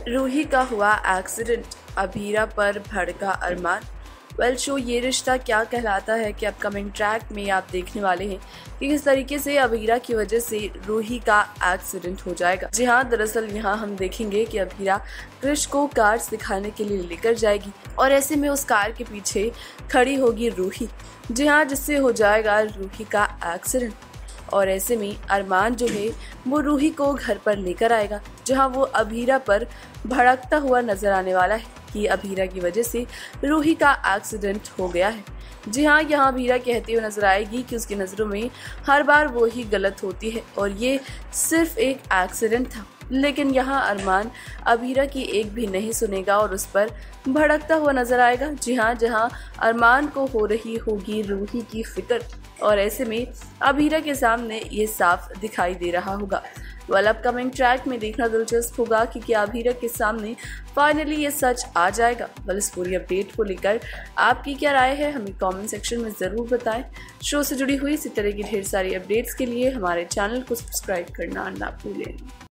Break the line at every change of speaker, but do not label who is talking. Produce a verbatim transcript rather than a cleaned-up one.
रूही का हुआ एक्सीडेंट, अभीरा पर भड़का अरमान। वेल शो ये रिश्ता क्या कहलाता है कि अपकमिंग ट्रैक में आप देखने वाले हैं कि किस तरीके से अभीरा की वजह से रूही का एक्सीडेंट हो जाएगा। जी हाँ, दरअसल यहाँ हम देखेंगे कि अभीरा क्रिश को कार सिखाने के लिए लेकर जाएगी और ऐसे में उस कार के पीछे खड़ी होगी रूही। जी हाँ, जिससे हो जाएगा रूही का एक्सीडेंट और ऐसे में अरमान जो है वो रूही को घर पर लेकर आएगा, जहां वो अभीरा पर भड़कता हुआ नजर आने वाला है कि अभीरा की वजह से रूही का एक्सीडेंट हो गया है। जी हाँ, यहाँ अभीरा कहती हुई नजर आएगी कि उसकी नज़रों में हर बार वो ही गलत होती है और ये सिर्फ एक एक्सीडेंट था। लेकिन यहाँ अरमान अभीरा की एक भी नहीं सुनेगा और उस पर भड़कता हुआ नजर आएगा। जी हाँ, जहाँ अरमान को हो रही होगी रूही की फिक्र और ऐसे में अभीरा के सामने ये साफ दिखाई दे रहा होगा। वेल अपकमिंग ट्रैक में देखना दिलचस्प होगा कि क्या अभीरा के सामने फाइनली ये सच आ जाएगा। वेल इस पूरी अपडेट को लेकर आपकी क्या राय है, हमें कमेंट सेक्शन में ज़रूर बताएं। शो से जुड़ी हुई इसी तरह की ढेर सारी अपडेट्स के लिए हमारे चैनल को सब्सक्राइब करना ना भूलें।